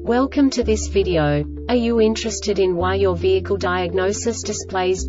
Welcome to this video. Are you interested in why your vehicle diagnosis displays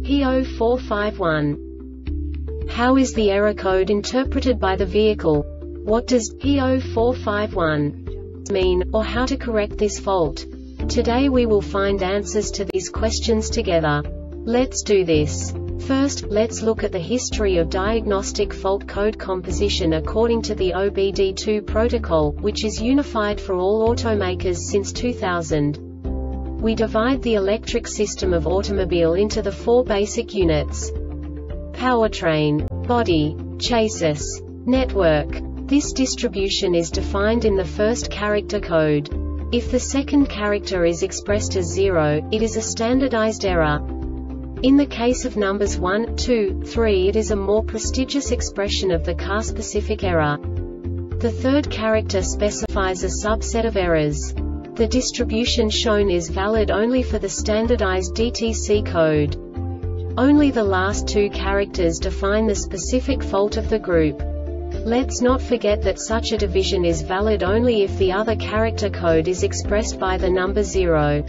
P0451? How is the error code interpreted by the vehicle? What does P0451 mean, or how to correct this fault? Today we will find answers to these questions together. Let's do this. First, let's look at the history of diagnostic fault code composition according to the OBD2 protocol, which is unified for all automakers since 2000. We divide the electric system of automobile into the four basic units: powertrain, body, chassis, network. This distribution is defined in the first character code. If the second character is expressed as 0, it is a standardized error. In the case of numbers 1, 2, 3, it is a more prestigious expression of the car-specific error. The third character specifies a subset of errors. The distribution shown is valid only for the standardized DTC code. Only the last two characters define the specific fault of the group. Let's not forget that such a division is valid only if the other character code is expressed by the number 0.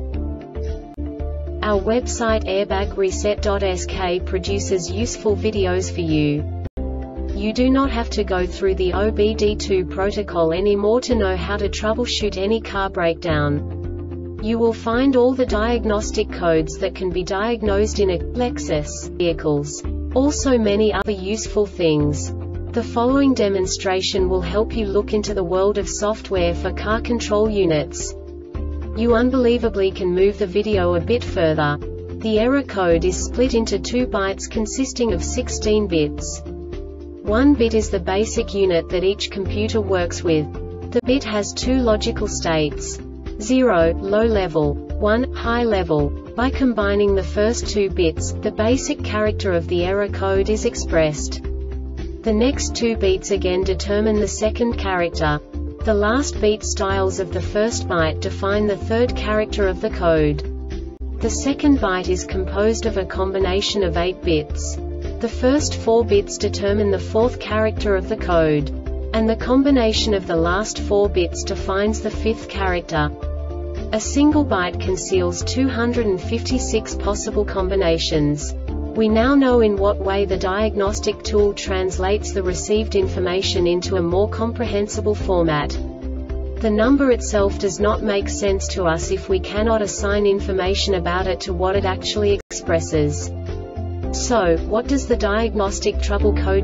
Our website airbagreset.sk produces useful videos for you. You do not have to go through the OBD2 protocol anymore to know how to troubleshoot any car breakdown. You will find all the diagnostic codes that can be diagnosed in a Lexus vehicles. Also many other useful things. The following demonstration will help you look into the world of software for car control units. You unbelievably can move the video a bit further. The error code is split into 2 bytes consisting of 16 bits. 1 bit is the basic unit that each computer works with. The bit has 2 logical states: 0, low level, 1, high level. By combining the first 2 bits, the basic character of the error code is expressed. The next 2 beats again determine the second character. The last beat styles of the first byte define the third character of the code. The second byte is composed of a combination of 8 bits. The first 4 bits determine the fourth character of the code. And the combination of the last 4 bits defines the fifth character. A single byte conceals 256 possible combinations. We now know in what way the diagnostic tool translates the received information into a more comprehensible format. The number itself does not make sense to us if we cannot assign information about it to what it actually expresses. So, what does the diagnostic trouble code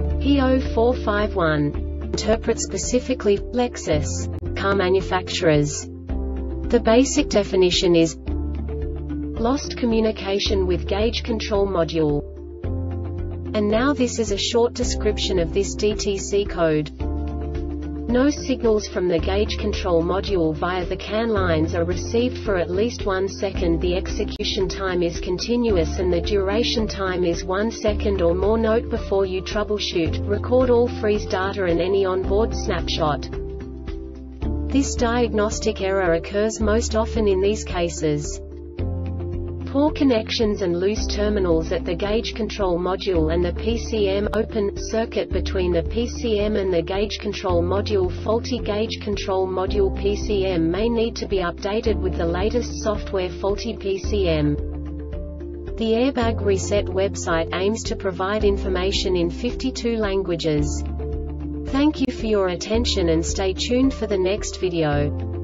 P0451 interpret specifically for Lexus car manufacturers? The basic definition is lost communication with gauge control module. And now this is a short description of this DTC code. No signals from the gauge control module via the CAN lines are received for at least 1 second. The execution time is continuous and the duration time is 1 second or more. Note before you troubleshoot, record all freeze data and any onboard snapshot. This diagnostic error occurs most often in these cases: poor connections and loose terminals at the gauge control module and the PCM, open circuit between the PCM and the gauge control module. Faulty gauge control module PCM may need to be updated with the latest software. Faulty PCM. The Airbag Reset website aims to provide information in 52 languages. Thank you for your attention and stay tuned for the next video.